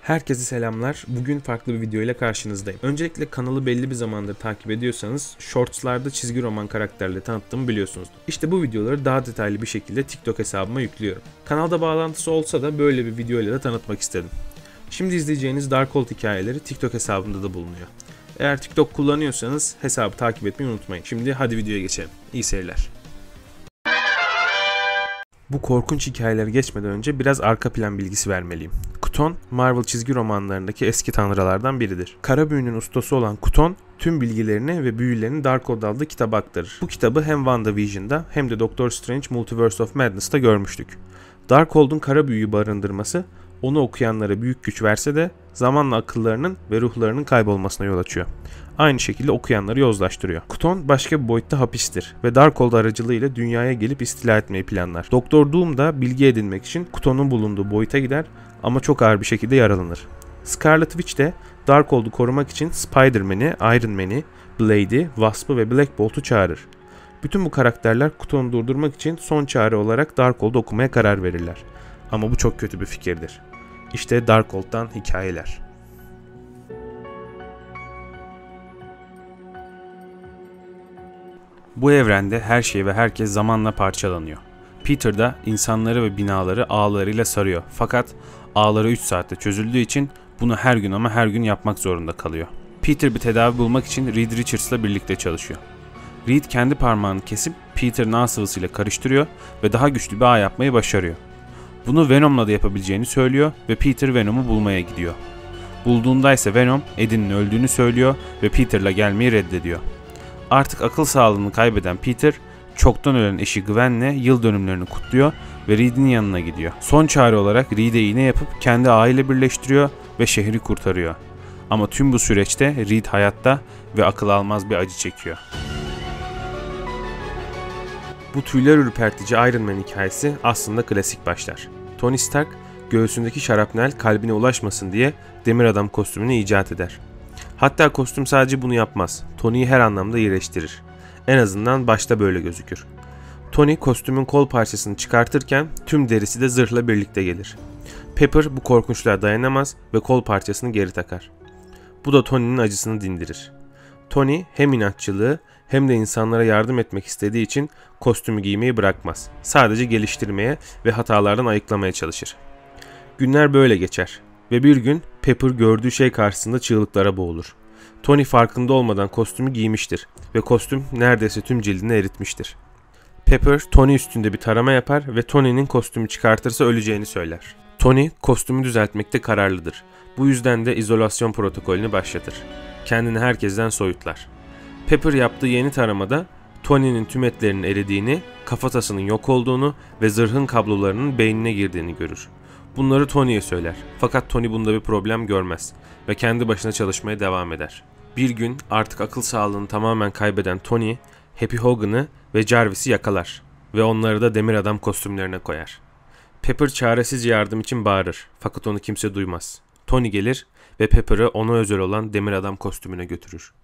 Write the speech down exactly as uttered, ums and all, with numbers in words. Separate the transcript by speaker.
Speaker 1: Herkese selamlar. Bugün farklı bir video ile karşınızdayım. Öncelikle kanalı belli bir zamandır takip ediyorsanız Shorts'larda çizgi roman karakterleri tanıttığımı biliyorsunuz. İşte bu videoları daha detaylı bir şekilde TikTok hesabıma yüklüyorum. Kanalda bağlantısı olsa da böyle bir video ile de tanıtmak istedim. Şimdi izleyeceğiniz Darkhold hikayeleri TikTok hesabımda da bulunuyor. Eğer TikTok kullanıyorsanız hesabı takip etmeyi unutmayın. Şimdi hadi videoya geçelim. İyi seyirler. Bu korkunç hikayeleri geçmeden önce biraz arka plan bilgisi vermeliyim. Kuton, Marvel çizgi romanlarındaki eski tanrılardan biridir. Kara büyünün ustası olan Kuton, tüm bilgilerini ve büyülerini Darkhold adlı kitaba aktarır. Bu kitabı hem WandaVision'da hem de Doctor Strange Multiverse of Madness'ta görmüştük. Darkhold'un kara büyüyü barındırması, onu okuyanlara büyük güç verse de zamanla akıllarının ve ruhlarının kaybolmasına yol açıyor. Aynı şekilde okuyanları yozlaştırıyor. Kuton başka bir boyutta hapistir ve Darkhold aracılığıyla dünyaya gelip istila etmeyi planlar. Doktor Doom da bilgi edinmek için Kuton'un bulunduğu boyuta gider ama çok ağır bir şekilde yaralanır. Scarlet Witch de Darkhold'u korumak için Spider-Man'i, Iron Man'i, Blade'i, Wasp'ı ve Black Bolt'u çağırır. Bütün bu karakterler Kuton'u durdurmak için son çare olarak Darkhold'u okumaya karar verirler. Ama bu çok kötü bir fikirdir. İşte Darkhold'dan hikayeler. Bu evrende her şey ve herkes zamanla parçalanıyor. Peter da insanları ve binaları ağlarıyla sarıyor. Fakat ağları üç saatte çözüldüğü için bunu her gün ama her gün yapmak zorunda kalıyor. Peter bir tedavi bulmak için Reed Richards'la birlikte çalışıyor. Reed kendi parmağını kesip Peter'ın ağ sıvısıyla karıştırıyor ve daha güçlü bir ağ yapmayı başarıyor. Bunu Venom'la da yapabileceğini söylüyor ve Peter Venom'u bulmaya gidiyor. Bulduğunda ise Venom Eddie'nin öldüğünü söylüyor ve Peter'la gelmeyi reddediyor. Artık akıl sağlığını kaybeden Peter, çoktan ölen eşi Gwen'le yıl dönümlerini kutluyor ve Reed'in yanına gidiyor. Son çare olarak Reed'e iğne yapıp kendi ağıyla birleştiriyor ve şehri kurtarıyor. Ama tüm bu süreçte Reed hayatta ve akıl almaz bir acı çekiyor. Bu tüyler ürpertici Iron Man hikayesi aslında klasik başlar. Tony Stark, göğsündeki şarapnel kalbine ulaşmasın diye demir adam kostümünü icat eder. Hatta kostüm sadece bunu yapmaz. Tony'yi her anlamda iyileştirir. En azından başta böyle gözükür. Tony kostümün kol parçasını çıkartırken tüm derisi de zırhla birlikte gelir. Pepper bu korkunçluğa dayanamaz ve kol parçasını geri takar. Bu da Tony'nin acısını dindirir. Tony hem inatçılığı hem de insanlara yardım etmek istediği için kostümü giymeyi bırakmaz. Sadece geliştirmeye ve hatalardan ayıklamaya çalışır. Günler böyle geçer ve bir gün Pepper gördüğü şey karşısında çığlıklara boğulur. Tony farkında olmadan kostümü giymiştir ve kostüm neredeyse tüm cildini eritmiştir. Pepper, Tony üstünde bir tarama yapar ve Tony'nin kostümü çıkartırsa öleceğini söyler. Tony, kostümü düzeltmekte kararlıdır. Bu yüzden de izolasyon protokolünü başlatır. Kendini herkesten soyutlar. Pepper yaptığı yeni taramada Tony'nin tüm etlerinin eridiğini, kafatasının yok olduğunu ve zırhın kablolarının beynine girdiğini görür. Bunları Tony'ye söyler. Fakat Tony bunda bir problem görmez ve kendi başına çalışmaya devam eder. Bir gün artık akıl sağlığını tamamen kaybeden Tony, Happy Hogan'ı ve Jarvis'i yakalar ve onları da demir adam kostümlerine koyar. Pepper çaresiz yardım için bağırır fakat onu kimse duymaz. Tony gelir ve Pepper'ı ona özel olan demir adam kostümüne götürür.